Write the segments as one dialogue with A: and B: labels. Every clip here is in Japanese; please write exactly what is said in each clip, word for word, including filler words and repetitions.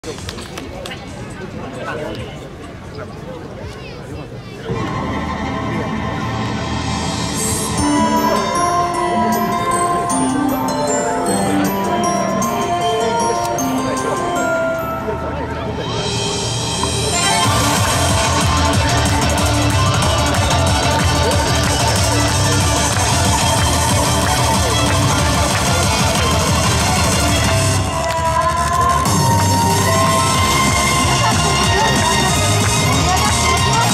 A: す。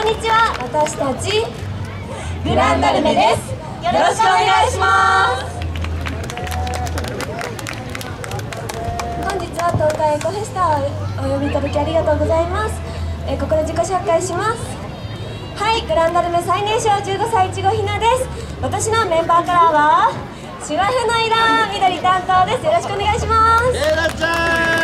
A: んにちは。私たちグランダルメです。よろしくお願いします。本日は東海エコフェスタをお呼びいただきありがとうございます。えー、ここで自己紹介します。はい、グランダルメ最年少じゅうごさいいちごひなです。私のメンバーカラーは芝生の色緑担当です。よろしくお願いします。
B: えらちゃ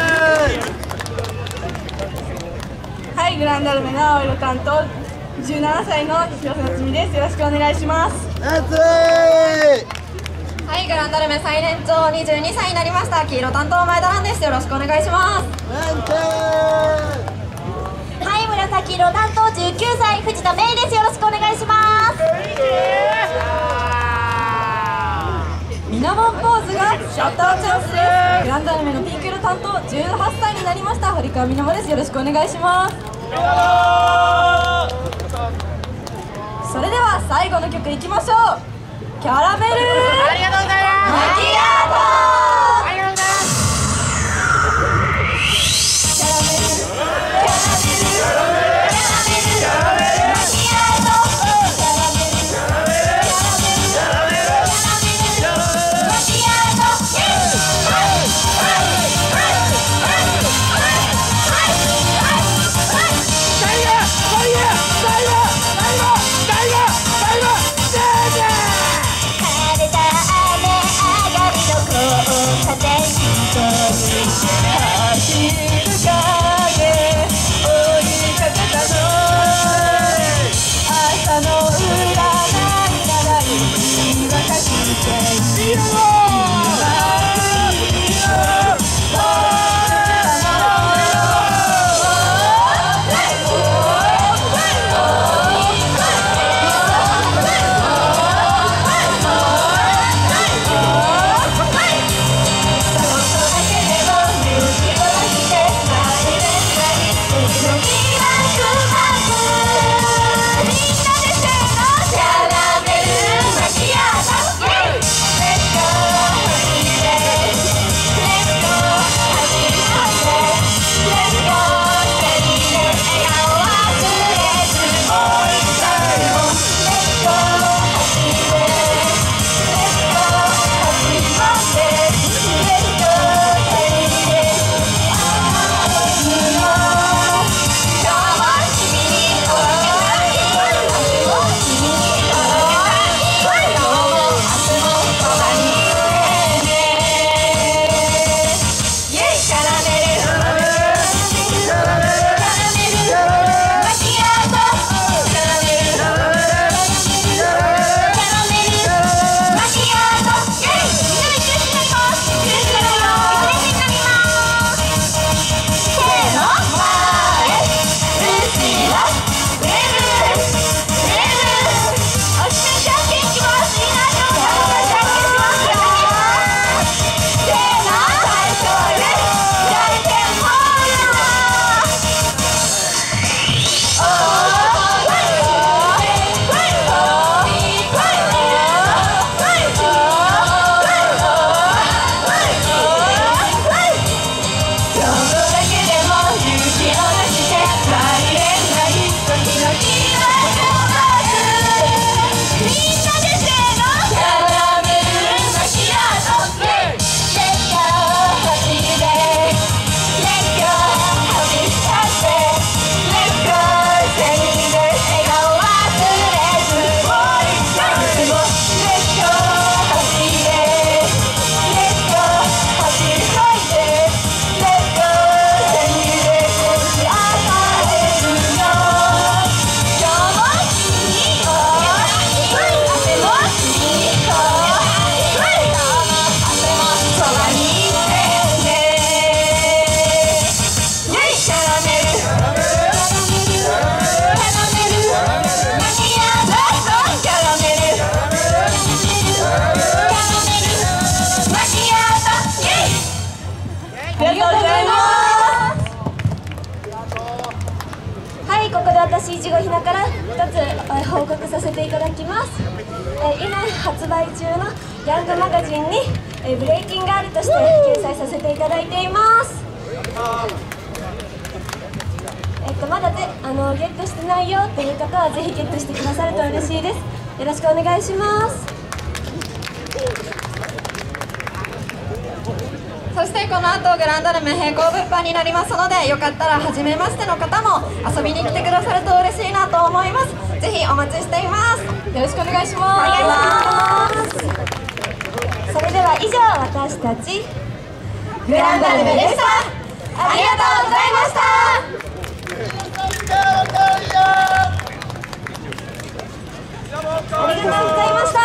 B: ん。
C: はい、グランダルメの青色担当じゅうななさいの広瀬夏美です。よろしくお願いします。
B: 夏
A: はい、グランダルメ最年長にじゅうにさいになりました黄色担当前田蘭です。よろしくお願いします。はい、紫色担当じゅうきゅうさい藤田芽衣です。よろしくお願いします。
C: ミナモンポーズがシャッターチャンスです。グランダルメのピンク色担当じゅうはっさいになりました堀川みなもです。よろしくお願いします。それでは最後の曲いきましょう。キャラメル
B: ありがとうございます。
C: マキアート。
B: ありがとうございます。
C: キャラメルキャラメル
A: 私いちごひなからひとつ報告させていただきます。え今発売中のヤングマガジンにえブレイキンガールとして掲載させていただいています。えとまだぜあのゲットしてないよという方はぜひゲットしてくださると嬉しいです。よろしくお願いします。
C: そしてこの後グランドルメ並行物販になりますので、よかったら初めましての方も遊びに来てくださると嬉しいなと思います。ぜひお待ちしています。よろしくお願いします。
A: お願いします。それでは以上、私たちグランドルメでした。ありがとうございました。ありがとうございました。